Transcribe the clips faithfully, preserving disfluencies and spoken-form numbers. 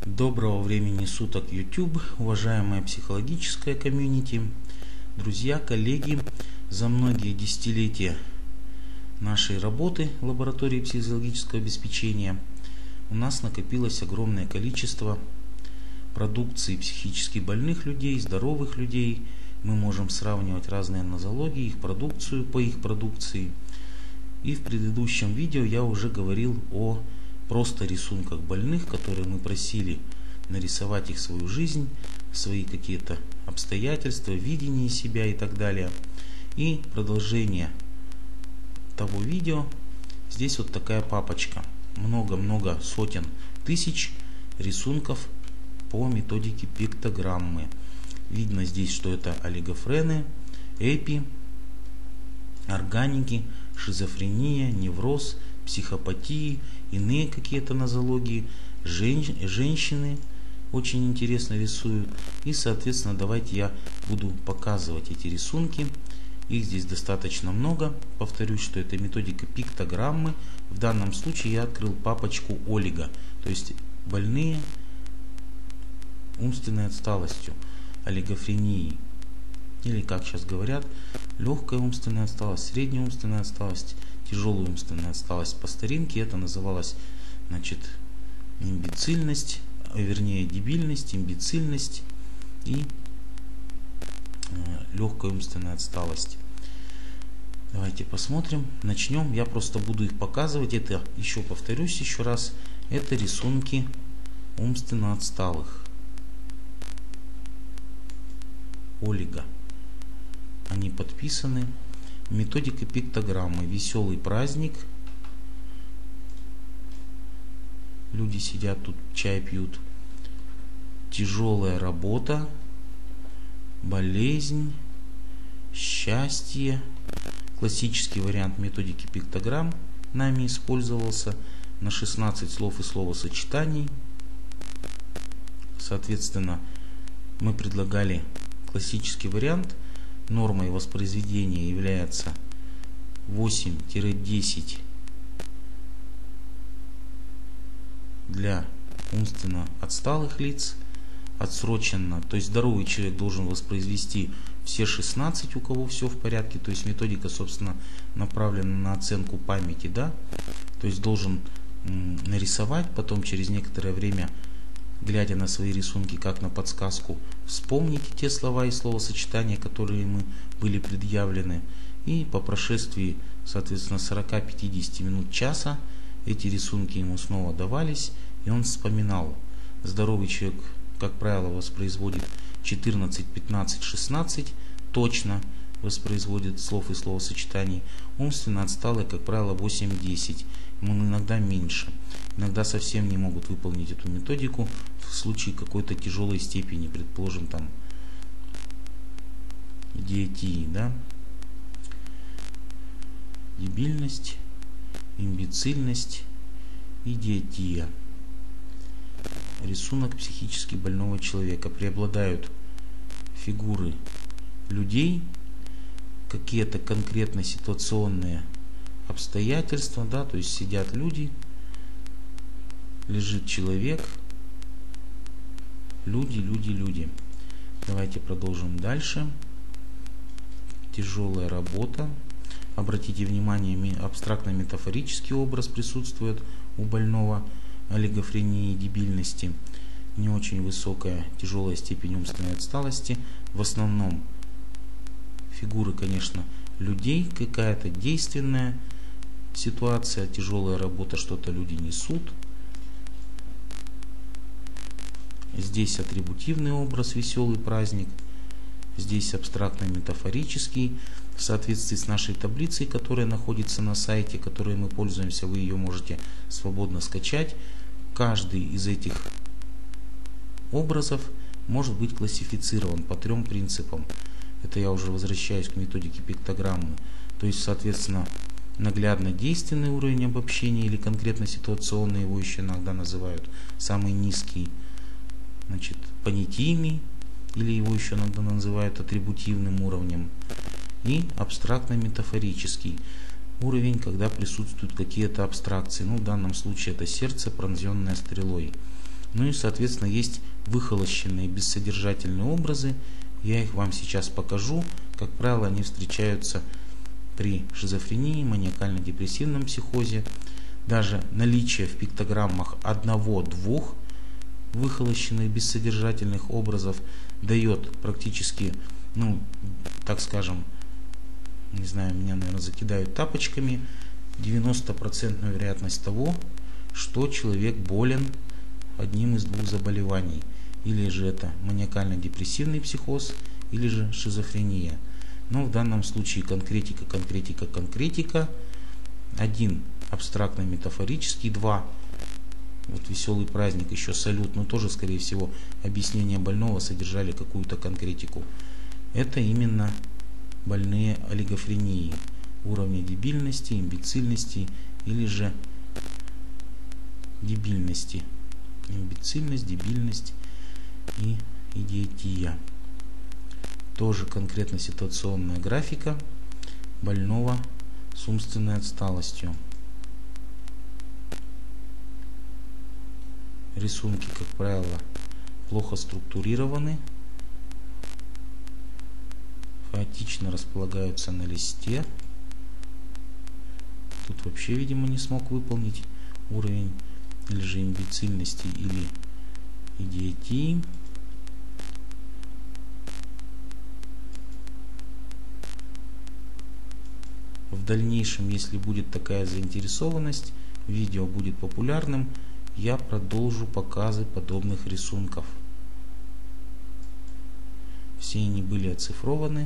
Доброго времени суток, YouTube, уважаемая психологическая комьюнити, друзья, коллеги. За многие десятилетия нашей работы в лаборатории психологического обеспечения у нас накопилось огромное количество продукции психически больных людей, здоровых людей. Мы можем сравнивать разные нозологии, их продукцию по их продукции. И в предыдущем видео я уже говорил о просто рисунках больных, которые мы просили нарисовать их свою жизнь, свои какие-то обстоятельства, видение себя и так далее. И продолжение того видео. Здесь вот такая папочка. Много-много сотен тысяч рисунков по методике пиктограммы. Видно здесь, что это олигофрены, эпи, органики, шизофрения, невроз, психопатии, иные какие-то нозологии, жен, женщины очень интересно рисуют. И, соответственно, давайте я буду показывать эти рисунки. Их здесь достаточно много. Повторюсь, что это методика пиктограммы. В данном случае я открыл папочку олиго, то есть больные умственной отсталостью, олигофренией. Или, как сейчас говорят, легкая умственная отсталость, средняя умственная отсталость, тяжелая умственная отсталость. По старинке это называлось, значит, имбецильность, вернее дебильность, имбецильность и э, легкая умственная отсталость. Давайте посмотрим. Начнем. Я просто буду их показывать. Это, еще повторюсь еще раз, это рисунки умственно отсталых. Олиго. Они подписаны. Методика пиктограммы. Веселый праздник. Люди сидят тут, чай пьют. Тяжелая работа. Болезнь. Счастье. Классический вариант методики пиктограмм нами использовался на шестнадцать слов и словосочетаний. Соответственно, мы предлагали классический вариант. Нормой воспроизведения является восемь-десять для умственно отсталых лиц. Отсроченно, то есть здоровый человек должен воспроизвести все шестнадцать, у кого все в порядке. То есть методика, собственно, направлена на оценку памяти, да. То есть должен м, нарисовать, потом через некоторое время, глядя на свои рисунки, как на подсказку, вспомните те слова и словосочетания, которые ему были предъявлены. И по прошествии, соответственно, сорок-пятьдесят минут, часа, эти рисунки ему снова давались, и он вспоминал. Здоровый человек, как правило, воспроизводит четырнадцать, пятнадцать, шестнадцать, точно воспроизводит слов и словосочетаний. Умственно отсталые, как правило, восемь-десять, ему иногда меньше. Иногда совсем не могут выполнить эту методику в случае какой-то тяжелой степени, предположим, там идиотии, да, дебильность, имбецильность, идиотия. Рисунок психически больного человека. Преобладают фигуры людей, какие-то конкретно ситуационные обстоятельства, да, то есть сидят люди, лежит человек, люди, люди, люди. Давайте продолжим дальше. Тяжелая работа. Обратите внимание, абстрактно-метафорический образ присутствует у больного олигофрении и дебильности. Не очень высокая, тяжелая степень умственной отсталости. В основном фигуры, конечно, людей, какая-то действенная ситуация, тяжелая работа, что-то люди несут. Здесь атрибутивный образ, веселый праздник. Здесь абстрактно-метафорический. В соответствии с нашей таблицей, которая находится на сайте, которой мы пользуемся, вы ее можете свободно скачать. Каждый из этих образов может быть классифицирован по трем принципам. Это я уже возвращаюсь к методике пиктограммы. То есть, соответственно, наглядно действенный уровень обобщения или конкретно ситуационный, его еще иногда называют самый низкий, значит, понятийный, или его еще иногда называют атрибутивным уровнем. И абстрактно-метафорический уровень, когда присутствуют какие-то абстракции. Ну, в данном случае это сердце, пронзенное стрелой. Ну и, соответственно, есть выхолощенные бессодержательные образы. Я их вам сейчас покажу. Как правило, они встречаются при шизофрении, маниакально-депрессивном психозе. Даже наличие в пиктограммах одного-двух выхолощенных бессодержательных образов дает практически, ну, так скажем, не знаю, меня, наверное, закидают тапочками, девяносто процентов вероятность того, что человек болен одним из двух заболеваний. Или же это маниакально-депрессивный психоз, или же шизофрения. Но в данном случае конкретика, конкретика, конкретика. Один абстрактно-метафорический, два вот веселый праздник, еще салют, но тоже, скорее всего, объяснения больного содержали какую-то конкретику. Это именно больные олигофренией уровня дебильности, имбецильности или же дебильности. Имбецильность, дебильность и идиотия. Тоже конкретно ситуационная графика больного с умственной отсталостью. Рисунки, как правило, плохо структурированы, хаотично располагаются на листе. Тут вообще, видимо, не смог выполнить уровень или же имбецильности или идиотии. В дальнейшем, если будет такая заинтересованность, видео будет популярным, я продолжу показы подобных рисунков. Все они были оцифрованы.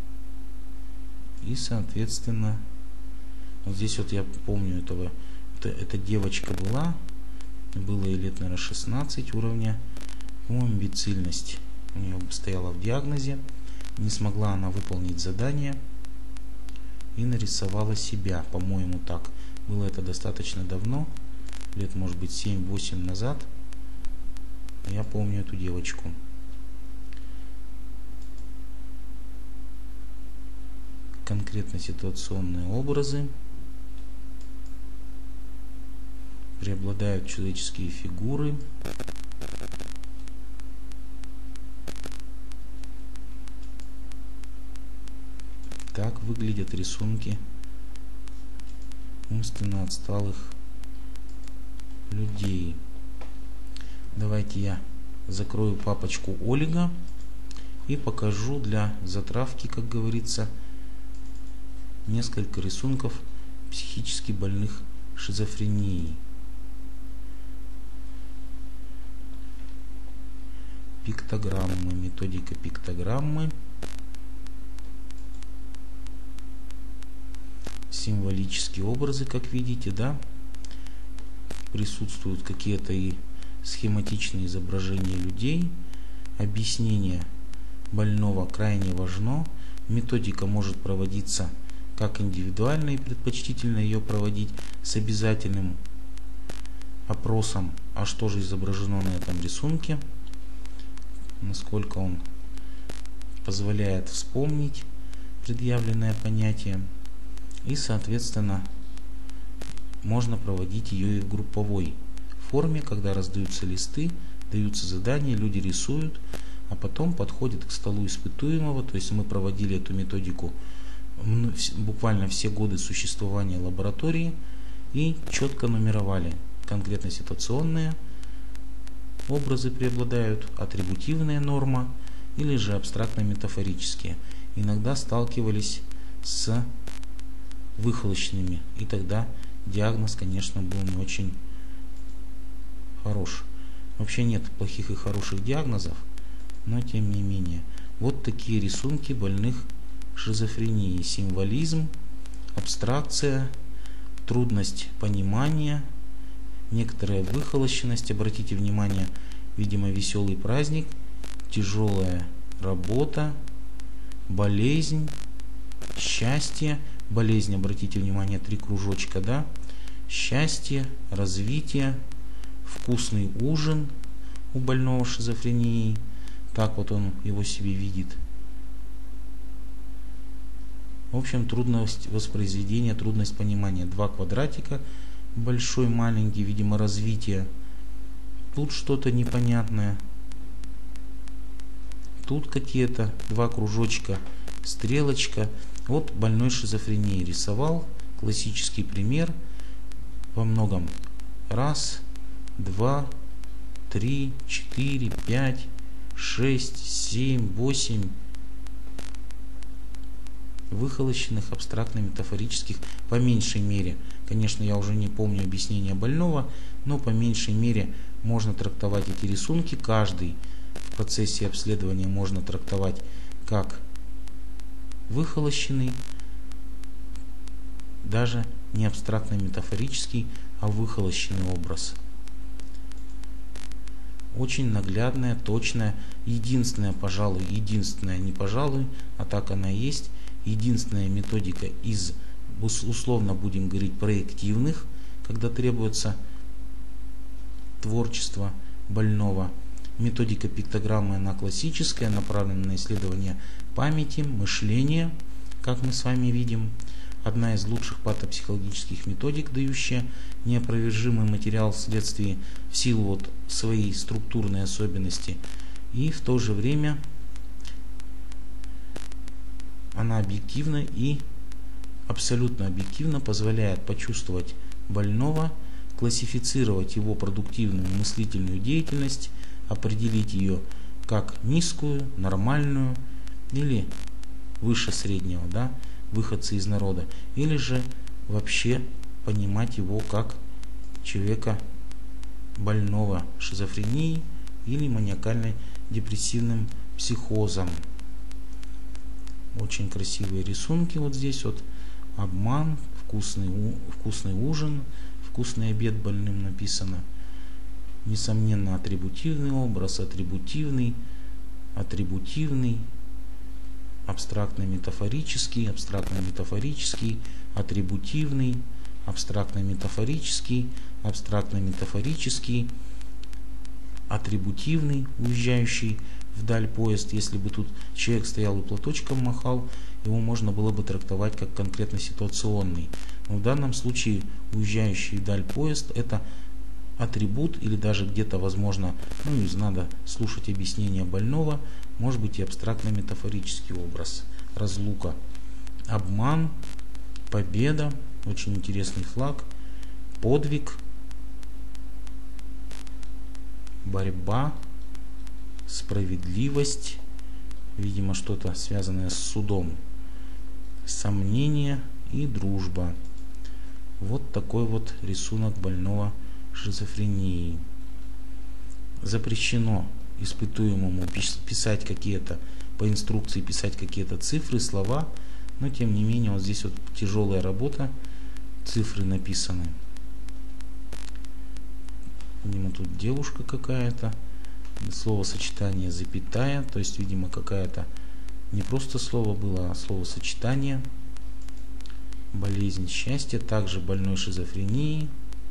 И, соответственно, вот здесь вот я помню этого. Это, эта девочка была, было ей лет, наверное, шестнадцать, уровня имбецильность. У нее стояла в диагнозе. Не смогла она выполнить задание. И нарисовала себя, по-моему, так. Было это достаточно давно, лет, может быть, семь-восемь назад. Я помню эту девочку. Конкретно ситуационные образы. Преобладают человеческие фигуры. Так выглядят рисунки умственно отсталых людей. Давайте я закрою папочку Олига и покажу для затравки, как говорится, несколько рисунков психически больных шизофренией. Пиктограммы, методика пиктограммы. Символические образы, как видите, да, присутствуют какие-то и схематичные изображения людей. Объяснение больного крайне важно. Методика может проводиться как индивидуально, и предпочтительно ее проводить с обязательным опросом, а что же изображено на этом рисунке, насколько он позволяет вспомнить предъявленное понятие. И, соответственно, можно проводить ее и в групповой форме, когда раздаются листы, даются задания, люди рисуют, а потом подходят к столу испытуемого. То есть мы проводили эту методику буквально все годы существования лаборатории и четко нумеровали. Конкретно ситуационные образы преобладают, атрибутивная норма или же абстрактно-метафорические. Иногда сталкивались с выхолощенными, и тогда диагноз, конечно, был не очень хорош. Вообще нет плохих и хороших диагнозов, но тем не менее. Вот такие рисунки больных шизофренией. Символизм, абстракция, трудность понимания, некоторая выхолощенность. Обратите внимание, видимо, веселый праздник, тяжелая работа, болезнь, счастье. Болезнь, обратите внимание, три кружочка, да? Счастье, развитие, вкусный ужин у больного шизофренией. Так вот он его себе видит. В общем, трудность воспроизведения, трудность понимания. Два квадратика, большой, маленький, видимо, развитие. Тут что-то непонятное. Тут какие-то два кружочка, стрелочка. Вот больной шизофренией рисовал. Классический пример. Во многом. Раз, два, три, четыре, пять, шесть, семь, восемь выхолощенных абстрактно-метафорических, по меньшей мере. Конечно, я уже не помню объяснения больного, но по меньшей мере можно трактовать эти рисунки. Каждый в процессе обследования можно трактовать как выхолощенный, даже не абстрактно-метафорический, а выхолощенный образ. Очень наглядная, точная, единственная, пожалуй, единственная, не пожалуй, а так она и есть, единственная методика из, условно будем говорить, проективных, когда требуется творчество больного. Методика пиктограммы, она классическая, направлена на исследование памяти, мышления, как мы с вами видим. Одна из лучших патопсихологических методик, дающая неопровержимый материал вследствие в силу вот своей структурной особенности. И в то же время она объективно и абсолютно объективно позволяет почувствовать больного, классифицировать его продуктивную мыслительную деятельность, определить ее как низкую, нормальную или выше среднего, да, выходцы из народа, или же вообще понимать его как человека больного шизофренией или маниакально-депрессивным психозом. Очень красивые рисунки вот здесь вот. Обман, вкусный, вкусный ужин, вкусный обед больным написано. Несомненно, атрибутивный образ, атрибутивный, атрибутивный, абстрактно-метафорический, абстрактно-метафорический, атрибутивный, абстрактно-метафорический, абстрактно-метафорический, атрибутивный, уезжающий вдаль поезд. Если бы тут человек стоял и платочком махал, его можно было бы трактовать как конкретно ситуационный. Но в данном случае уезжающий вдаль поезд — это атрибут, или даже где-то, возможно, ну, надо слушать объяснение больного, может быть и абстрактно-метафорический образ. Разлука, обман, победа, очень интересный флаг, подвиг, борьба, справедливость, видимо, что-то связанное с судом, сомнение и дружба. Вот такой вот рисунок больного шизофренией. Запрещено испытуемому писать какие-то, по инструкции писать какие-то цифры, слова, но тем не менее вот здесь вот тяжелая работа, цифры написаны. Видимо, тут девушка какая-то, словосочетание запятая, то есть, видимо, какая-то не просто слово было, а словосочетание. Болезнь, счастье, также больной шизофренией.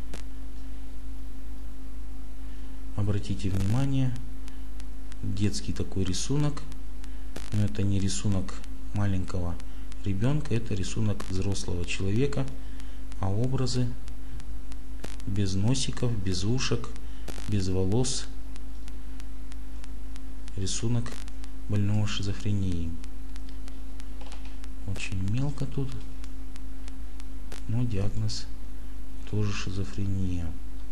Обратите внимание, детский такой рисунок, но это не рисунок маленького ребенка, это рисунок взрослого человека, а образы без носиков, без ушек, без волос. Рисунок больного шизофренией. Очень мелко тут, но диагноз тоже шизофрения.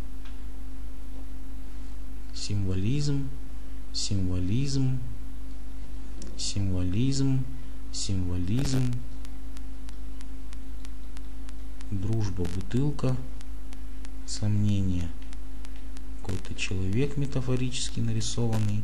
Символизм, символизм, символизм, символизм, дружба, бутылка, сомнение, какой-то человек метафорически нарисованный,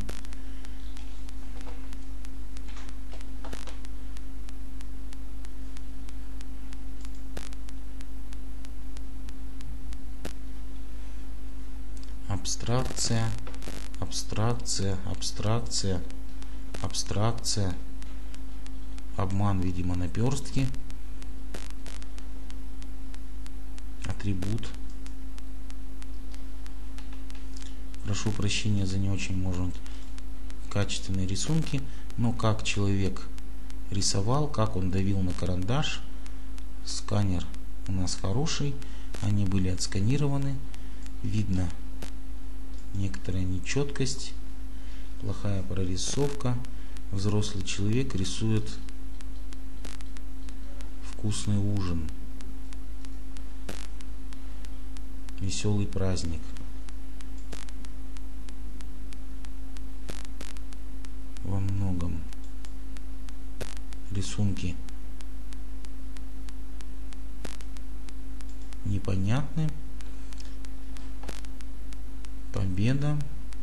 абстракция, абстракция, абстракция, абстракция, обман, видимо, наперстки, атрибут. Прошу прощения за не очень, может, качественные рисунки, но как человек рисовал, как он давил на карандаш, сканер у нас хороший, они были отсканированы, видно некоторая нечеткость, плохая прорисовка. Взрослый человек рисует вкусный ужин, веселый праздник. Во многом рисунки непонятны. Победа,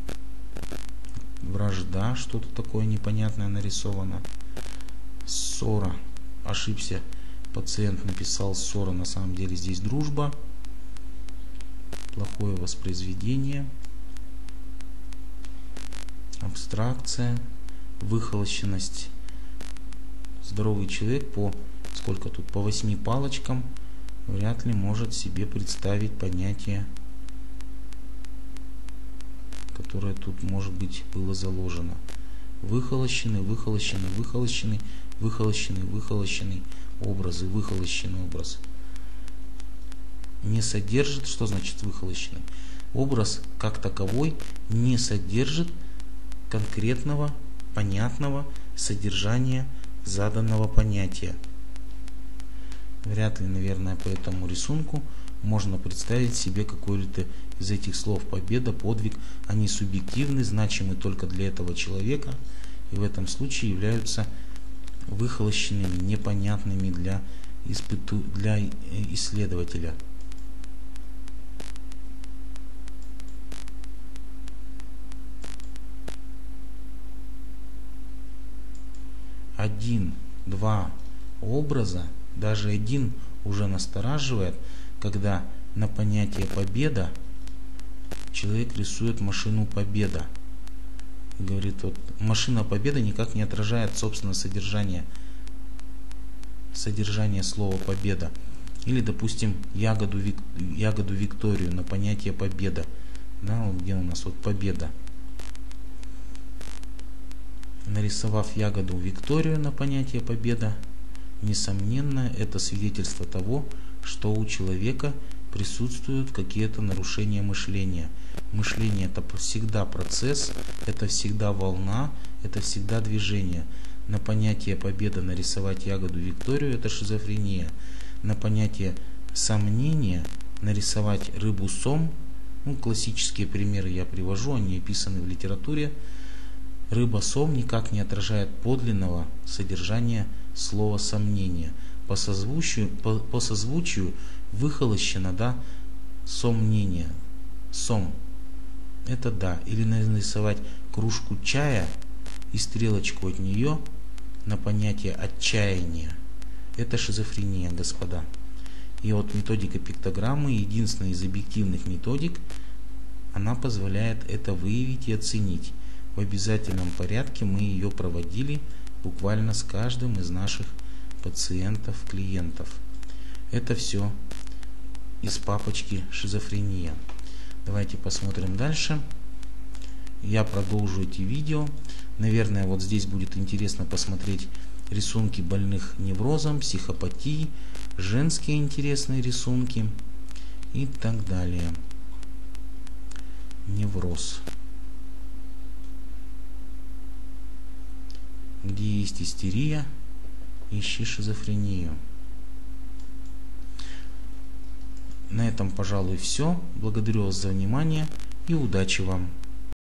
вражда, что-то такое непонятное нарисовано. Ссора, ошибся, пациент написал ссора, на самом деле здесь дружба. Плохое воспроизведение, абстракция, выхолощенность. Здоровый человек по сколько тут, по восьми палочкам вряд ли может себе представить понятие, которое тут, может быть, было заложено. Выхолощенный, выхолощенный, выхолощенный, выхолощенный, выхолощенный образы, выхолощенный образ. Не содержит, что значит выхолощенный? Образ как таковой не содержит конкретного, понятного содержания заданного понятия. Вряд ли, наверное, по этому рисунку можно представить себе какой-то из этих слов: победа, подвиг. Они субъективны, значимы только для этого человека, и в этом случае являются выхолощенными, непонятными для, испыту... для исследователя. Один, два образа, даже один уже настораживает, когда на понятие победа человек рисует машину победа. Говорит, вот машина победа никак не отражает собственно содержание, содержание слова победа. Или, допустим, ягоду, ягоду Викторию на понятие победа. Да, вот где у нас вот победа. Нарисовав ягоду Викторию на понятие победа, несомненно, это свидетельство того, что у человека присутствуют какие-то нарушения мышления. Мышление — это всегда процесс, это всегда волна, это всегда движение. На понятие победа нарисовать ягоду Викторию — это шизофрения. На понятие сомнения нарисовать рыбу сом, ну, классические примеры я привожу, они описаны в литературе. Рыба сом никак не отражает подлинного содержания слова сомнения. По созвучию, по, по созвучию выхолощено, да, сомнение. Сом. Это да. Или нарисовать кружку чая и стрелочку от нее на понятие отчаяния. Это шизофрения, господа. И вот методика пиктограммы, единственная из объективных методик, она позволяет это выявить и оценить. В обязательном порядке мы ее проводили буквально с каждым из наших пациентов, клиентов. Это все из папочки шизофрения. Давайте посмотрим дальше. Я продолжу эти видео. Наверное, вот здесь будет интересно посмотреть рисунки больных неврозом, психопатией, женские интересные рисунки и так далее. Невроз. Где есть истерия, ищи шизофрению. На этом, пожалуй, все. Благодарю вас за внимание и удачи вам!